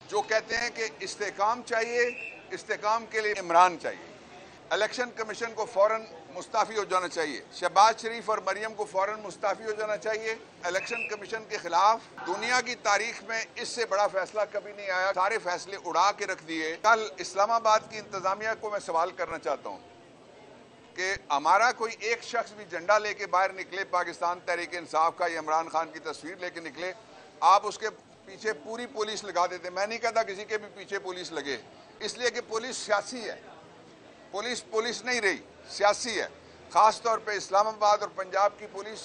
जो कहते हैं कि इस्तेकाम चाहिए, इस्तेकाम के लिए इमरान चाहिए। इलेक्शन कमीशन को फौरन मुस्ताफ़ी हो जाना चाहिए। शहबाज शरीफ और मरियम को फौरन मुस्ताफ़ी हो जाना चाहिए। इलेक्शन कमीशन के खिलाफ दुनिया की तारीख में इससे बड़ा फैसला कभी नहीं आया। सारे फैसले उड़ा के रख दिए। कल इस्लामाबाद की इंतजामिया को मैं सवाल करना चाहता हूँ कि हमारा कोई एक शख्स भी झंडा लेके बाहर निकले, पाकिस्तान तहरीक इंसाफ का या इमरान खान की तस्वीर लेके निकले, आप उसके पीछे पूरी पुलिस लगा देते। मैं नहीं कहता किसी के भी पीछे पुलिस लगे, इसलिए कि पुलिस सियासी है। पुलिस नहीं रही, सियासी है। ख़ास तौर पे इस्लामाबाद और पंजाब की पुलिस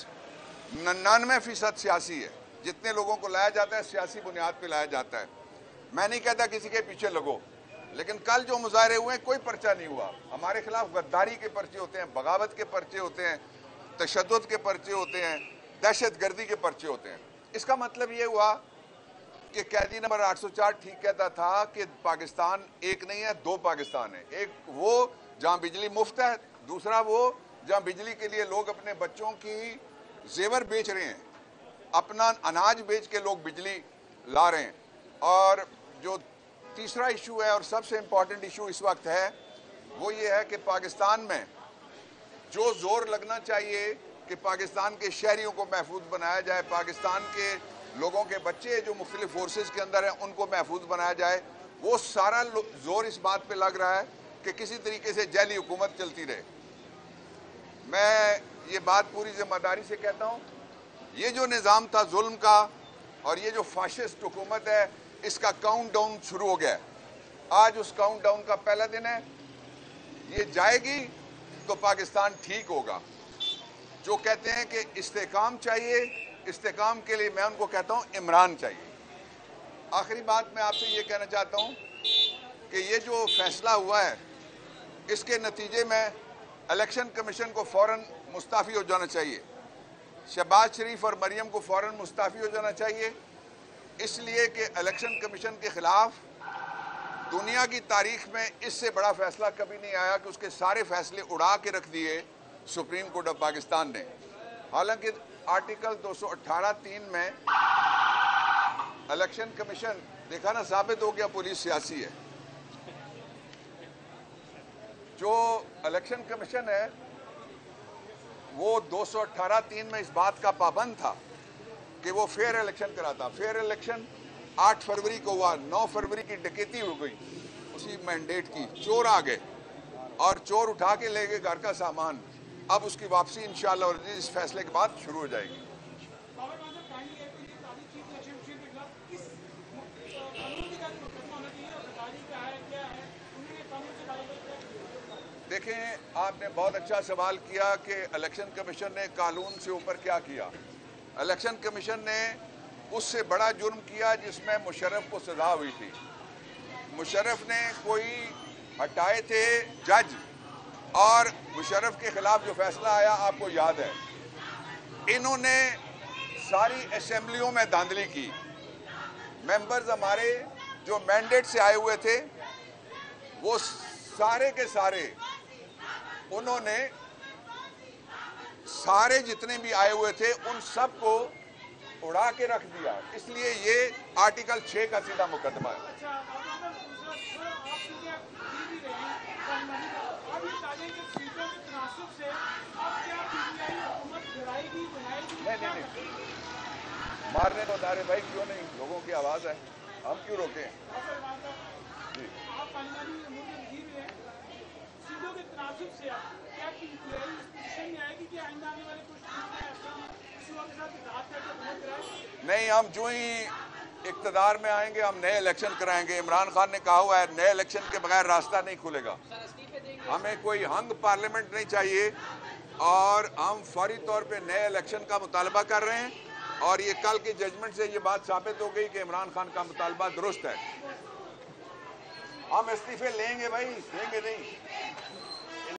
99% सियासी है। जितने लोगों को लाया जाता है सियासी बुनियाद पे लाया जाता है। मैं नहीं कहता किसी के पीछे लगो, लेकिन कल जो मुजाहरे हुए कोई पर्चा नहीं हुआ। हमारे खिलाफ गद्दारी के पर्चे होते हैं, बगावत के पर्चे होते हैं, तशद्दुद के पर्चे होते हैं, दहशत गर्दी के पर्चे होते हैं। इसका मतलब ये हुआ कि कैदी नंबर 804 ठीक कहता था कि पाकिस्तान एक नहीं है, दो पाकिस्तान है। एक वो जहाँ बिजली मुफ्त है, दूसरा वो जहाँ बिजली के लिए लोग अपने बच्चों की जेवर बेच रहे हैं, अपना अनाज बेच के लोग बिजली ला रहे हैं। और जो तीसरा इशू है और सबसे इम्पॉर्टेंट इशू इस वक्त है वो ये है कि पाकिस्तान में जो जोर लगना चाहिए कि पाकिस्तान के शहरियों को महफूज बनाया जाए, पाकिस्तान के लोगों के बच्चे जो मुख्तलिफ फोर्सेस के अंदर हैं उनको महफूज बनाया जाए, वो सारा जोर इस बात पे लग रहा है कि किसी तरीके से जैली हुकूमत चलती रहे। मैं ये बात पूरी जिम्मेदारी से कहता हूँ, ये जो निज़ाम था जुल्म का और ये जो फाशिस्ट हुकूमत है, इसका काउंट डाउन शुरू हो गया है। आज उस काउंट डाउन का पहला दिन है। ये जाएगी तो पाकिस्तान ठीक होगा। जो कहते हैं कि इस्तेकाम चाहिए, इस्तेकाम के लिए मैं उनको कहता हूँ इमरान चाहिए। आखिरी बात मैं आपसे ये कहना चाहता हूँ कि ये जो फैसला हुआ है इसके नतीजे में इलेक्शन कमीशन को फौरन मुस्ताफ़ी हो जाना चाहिए। शहबाज शरीफ और मरियम को फौरन मुस्ताफ़ी हो जाना चाहिए, इसलिए कि इलेक्शन कमीशन के खिलाफ दुनिया की तारीख में इससे बड़ा फैसला कभी नहीं आया कि उसके सारे फैसले उड़ा के रख दिए सुप्रीम कोर्ट ऑफ पाकिस्तान ने। हालांकि आर्टिकल 218(3) में इलेक्शन कमीशन, देखा ना, साबित हो गया पुलिस सियासी है। जो इलेक्शन कमीशन है वो 218(3) में इस बात का पाबंद था कि वो फेयर इलेक्शन कराता। फेयर इलेक्शन 8 फरवरी को हुआ, 9 फरवरी की डकैती हो गई उसी मैंडेट की। चोर आ गए और चोर उठा के ले गए घर का सामान। अब उसकी वापसी इंशाअल्लाह और इस फैसले के बाद शुरू हो जाएगी। देखें, आपने बहुत अच्छा सवाल किया कि इलेक्शन कमीशन ने कानून से ऊपर क्या किया। इलेक्शन कमीशन ने उससे बड़ा जुर्म किया जिसमें मुशर्रफ को सजा हुई थी। मुशर्रफ ने कोई हटाए थे जज, और मुशर्रफ के खिलाफ जो फैसला आया आपको याद है। इन्होंने सारी असेंबलियों में धांधली की। मेंबर्स हमारे जो मैंडेट से आए हुए थे वो सारे के सारे, उन्होंने सारे जितने भी आए हुए थे उन सब को उड़ा के रख दिया। इसलिए ये आर्टिकल 6 का सीधा मुकदमा है। नहीं, मारने को दारे भाई, क्यों नहीं, लोगों की आवाज है, हम क्यों रोके। जी, नहीं, हम जो ही इक़्तिदार में आएंगे हम नए इलेक्शन कराएंगे। इमरान खान ने कहा हुआ है नए इलेक्शन के बगैर रास्ता नहीं खुलेगा। हमें कोई हंग पार्लियामेंट नहीं चाहिए और हम फौरी तौर पे नए इलेक्शन का मुतालबा कर रहे हैं। और ये कल की जजमेंट से ये बात साबित हो गई कि इमरान खान का मुतालबा दुरुस्त है। हम इस्तीफे लेंगे भाई, देंगे नहीं।